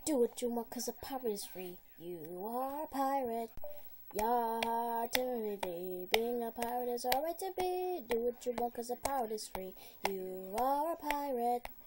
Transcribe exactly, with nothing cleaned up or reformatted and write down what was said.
Do what you want, cause a pirate is free. You are a pirate. Yar, Timothy, being a pirate is alright to be. Do what you want, cause a pirate is free. You are a pirate.